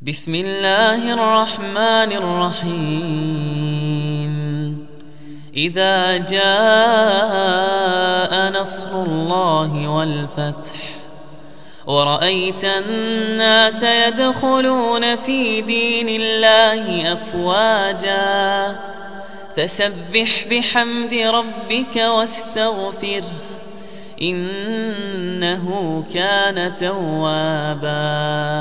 بسم الله الرحمن الرحيم. إذا جاء نصر الله والفتح ورأيت الناس يدخلون في دين الله أفواجا فسبح بحمد ربك واستغفره إنه كان توابا.